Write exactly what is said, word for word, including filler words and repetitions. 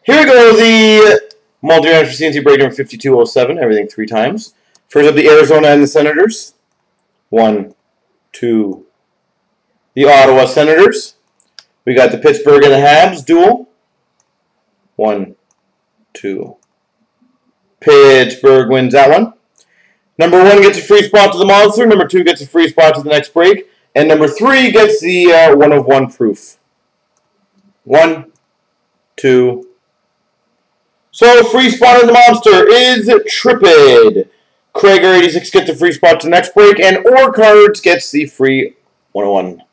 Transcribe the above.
Here we go, the multi-round for C and C break number fifty-two oh seven, everything three times. First up, the Arizona and the Senators. One, two. The Ottawa Senators. We got the Pittsburgh and the Habs duel. One, two. Pittsburgh wins that one. Number one gets a free spot to the monster. Number two gets a free spot to the next break. And number three gets the uh, one of one proof. One, two. So, free spot of the monster is Tripped. Krager eighty-six gets a free spot to the next break. And Or Cards gets the free one oh one.